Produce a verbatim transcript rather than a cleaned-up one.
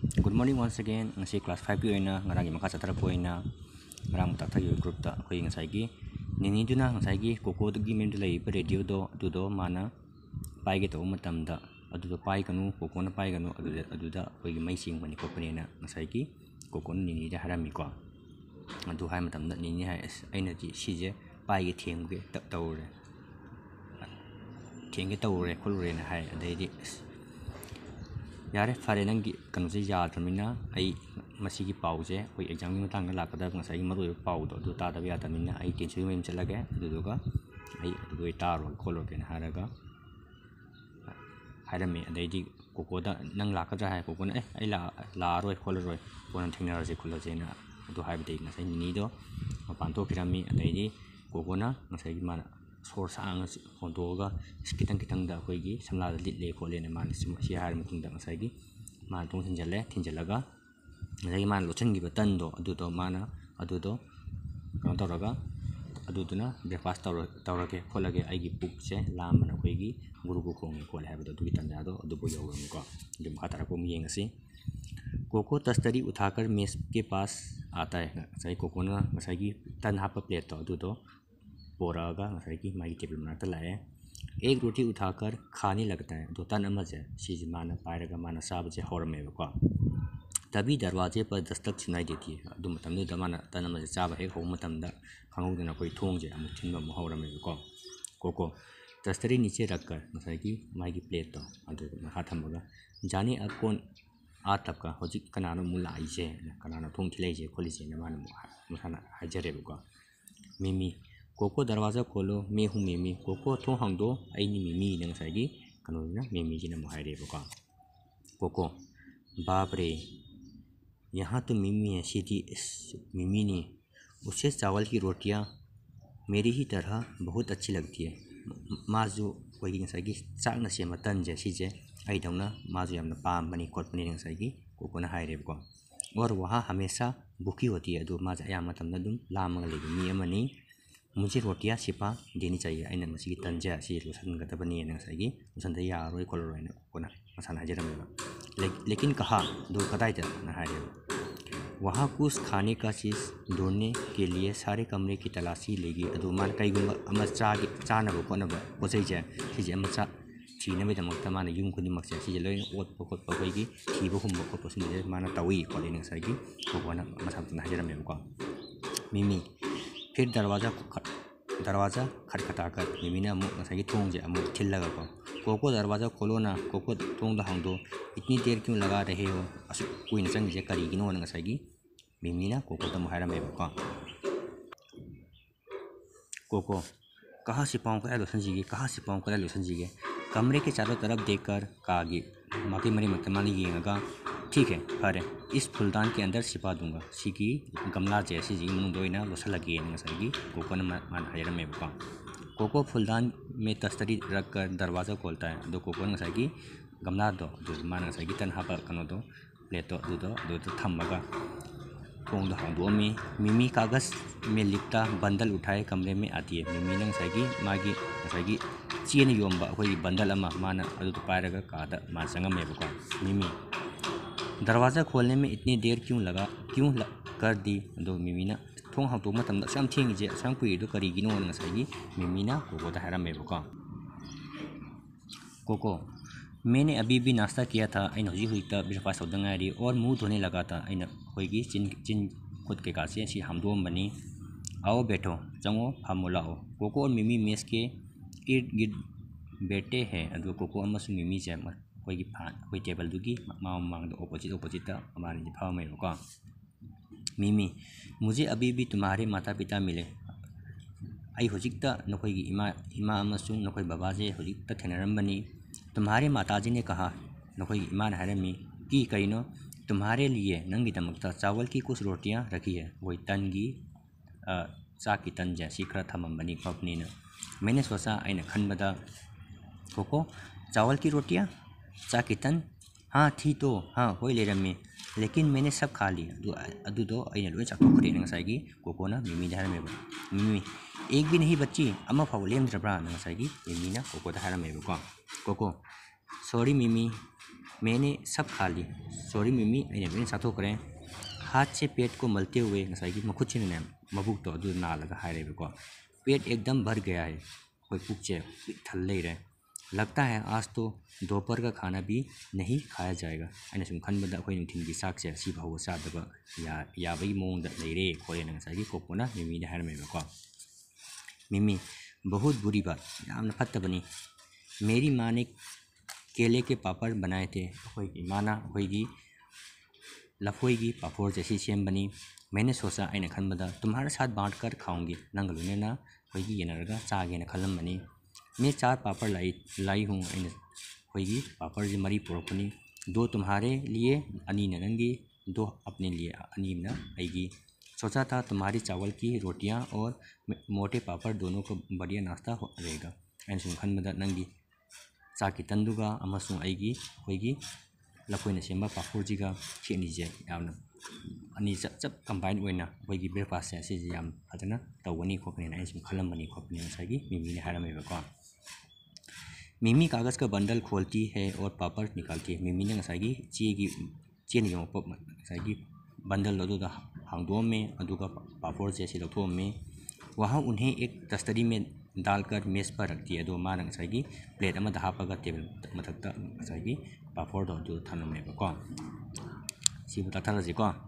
Good morning once again. Ngasi class five pi oina ngarang maka chatra poina ngarang mutak thagi group ta khoi ngasai gi nini duna ngasai gi koko gi mem lei pa radio do adu do mana pai ge to matam da adu do pai kanu koko na pai kanu adu adu da khoi gi mai sing mani ko pani na ngasai gi koko nini da harami ko adu hai matam da nini hai aina ji sije pai ge theng ge ta tawre theng ge tawre khulure na hai adai di यारे फारे नंगी कनुसे याद्रमिना आई मसीगी पाउजे कोई exam की मतंग लाकदा ngसाई मरु पाउ दो दु S यादमिना आई tension में चलगे दुदुगा आई दुदु तारो खोलो के हारगा हारमे अदैदी कोकोदा नंग लाकदा है कोकोना ए आई ला लारोय खोलरोय कोन थिंगनारजे खुलजेना दु हाइबदे ngसाई नि दो मपान तो किरामी अदैदी कोकोना ngसाई माना सोर सांग होंदोगा कितंग कितंग दा कोईगी समला लिले खोले ने मान सी हार मतुंग दा ngसाई मान तों थिंजले थिंजलगा ngसाई मान लोचन gi बटन दो अदु दो माना अदु दो कौन तौरगा अदु दुना ब्रेकफास्ट तौर तौरगे खोलगे आईगी पुक से लाम मन कोईगी गुरु को खोंगे खोले हाबदो दुगी तंजा दो अदु बो योगम को जब खतरा को मियेंगसी कोको तस्तरी उठाकर मेज के पास आता है ngसाई कोको ना ngसाई gi तन हाप प्लेट तो अदु दो पोरागा ngसाई की माई टेबल में लाए एक रोटी उठाकर खाने लगता है दो तन अमजे सीज माना पायरगा माना साब से हौरमे को तभी दरवाजे पर दस्तक सुनाई देती है अदु मतम दु दमाना तन अमजे चाब एक हो मतम दा खंगौदना कोई थोंजे अमु थिनबा मु हौरमे को कोको तस्तरी नीचे रखकर ngसाई की माई की प्लेट तो अदु मखा थमगा जाने अब कौन आ तब का होजिक कनानो मुलाइजे कनानो थोंग खिलेजे खोलिजे न माना मखाना हाजरे को मिमी कोको दरवाजा खोलो मैं हूँ मिमी कोको थों हांगदो आईनी मिमी नंग साइगी कनोना मिमी जी ने मुहाइरे बका कोको बाप रे यहाँ तो मिमी है सीधी मिमी ने उसे चावल की रोटियाँ मेरी ही तरह बहुत अच्छी लगती है माजू कोई नंग साइगी चाक न से मतन जैसी जे आई दौना माजू यामना पाम बनी कोट बनी नंग साइगी कोको ना हाइरे बका और वहाँ हमेशा भूखी होती है दो माज आया मतम न दुम लामंग लेगी मी अमनी मुझे रोटियां सिपा देनी चाहिए अना मसी तंजा सी लोसनगदबनी ngसाई लोसनदा यारोय कोलरोय कोना मसाना हजरमेबा लेकिन कहा दो कदाइदा ना हारे वहाँ कुछ खाने का चीज़ ढूंढने के लिए सारे कमरे की तलाशी लेगी अदु मान कईगुम अमा चागे चानबो कोनबो पोसैजे सिजे अमा चा थीनबेदमक्ता माना युम खुदिमक्से सिजे लोय ओतपो खोतपो कोइगी थीबो हुमबो खोतपो सिजे माना तवी कोले ngसाई कोकोना मसाना हजरमेबा मिमी फिर दरवाज़ा दरवाज़ा खटखटाकर मिमी ने अमुक ngसाई थोंजे अमुक थिल्लगा को कोको दरवाज़ा खोलो ना कोको थोंग हांगदो इतनी देर क्यों लगा रहे हो असु कुइन चंगे करीगिनो ngसाई मिमी ना कोको तम हायरमे को कोको कहाँ सिपाओं का लोसन जीगे कहाँ सिपाओं का लोसन जीगे कमरे के चारों तरफ देखकर कागी माकी मरी मतमानी येगा ठीक है अरे इस फूलदान के अंदर छिपा दूंगा सीकी गमला जैसी जी मुंदोइना लोसा लगी है ngसाई कोको ने मान हायर में बका कोको फूलदान में तस्तरी रखकर दरवाज़ा खोलता है दो कोको ngसाई गमला दो दो मान ngसाई तन हापा कनो दो प्लेट दो दो दो दो थमगा थोंग दो हांदो में मिमी कागज में लिपटा बंडल उठाए कमरे में आती है मिमी ने ngसाई मागी ngसाई चेन योंबा कोई बंडल अमा माना अदु पायरगा कादा मान संगमे बका मिमी दरवाज़ा खोलने में इतनी देर क्यों लगा क्यों लग कर दी दो मिमीना थोंग हांतो मतम सम थेंगे सम कुई दो करीगिनो ngसाई मिमीना कोको दा हरमे बका कोको मैंने अभी भी नाश्ता किया था अन हजी हुई ब्रेकफास्ट होदंगारी और मुंह धोने लगा था अन होगी चिन चिन खुद के कासे सी हमदोम बनी आओ बैठो चंगो फामो लाओ कोको और मिमी मेस के इर्द गिर्द बैठे हैं अदो कोको अमसु मिमी जे होगी फान होई टेबल दुगी माम मांग ऑपोजिट ऑपोजिट हमारे जी फाव में को मिमी मुझे अभी भी तुम्हारे माता पिता मिले आई होजिकता नखोई इमा इमा अमसु नखोई बाबा जे होजिकता थेनरमबनी तुम्हारे माताजी ने कहा नखोई इमान हरमी की कईनो तुम्हारे लिए नंगी दमकता चावल की कुछ रोटियां रखी है वही तन की चाक की तन जैसी खरा थमबनी खपनी न मैंने सोचा आइना खनबदा कोको चावल की रोटियां चाक की तन हाँ थी तो हाँ होई ले रमी लेकिन मैंने सब खा लिया अदु दो आइना लोय चाखोखरे ngसाई कोको ना मिमी धार में मिमी एक भी नहीं बच्ची अमा फाव लेमद्रब्रा ngसाई मिमी ना कोको धार में को कोको सॉरी मिमी मैंने सब खा ली। सॉरी मिमी अने लोन चाथोखरे। हाथ से पेट को मलते हुए ngसाई मखुचिने मबुक तो अदु नालगा हायरेबको। पेट एकदम भर गया है। कोई पुकचे थल ले रहे। लगता है आज तो दोपहर का खाना भी नहीं खाया जाएगा। अने सुम खनबदा अखोई नुथिन की साक से सी भाव सादबा या याबई मोंग द लेरे खोले ngसाई कोकोना मिमी ने हायरमेबको। मिमी बहुत बुरी बात, यामना फत्तबनी। मेरी माँ ने केले के पापड़ बनाए थे। अखोई की माना अखोई की लफोई की पापड़ जैसी सेम बनी। मैंने सोचा अने खनबदा तुम्हारे साथ बांट कर खाऊंगी। नंगलुने ना अखोई की येनरगा चागे न खलम बनी। मैं चार पापड़ लाई लाई हूँ। अने अखोई की पापड़ जी मरी पुरखनी। दो तुम्हारे लिए अनी नंगी, दो अपने लिए अनी न आएगी। सोचा था तुम्हारी चावल की रोटियां और मोटे पापड़ दोनों को बढ़िया नाश्ता हो रहेगा। अने सुम खनबदा नंगी चाकी तंदुगा अमसुंग आएगी अखोई की लफोइना सेंबा पापड़ जीगा खेनीजे यामना अनी चप चप कंबाइन ओइना अखोई की ब्रेकफास्ट से सिजे याम फजना तवनी खोपने ना सुम खलम बनी खोपने ngसाई मिमी ने हायरमेबको। मिमी कागज़ का बंडल खोलती है और पापड़ निकालती है। मिमी ने ngसाई चे की चेन यो पप ngसाई बंडल अदुदा हांगदोम में अदुगा पापड़ जैसे लथो में वहाँ उन्हें एक तस्तरी में डालकर मेज पर रखती है। दो मां ngसाई प्लेट अमा हापगा टेबल मथक्ता ngसाई पापड़ दो अदु थनमेबको। सिबु ताथारजिको।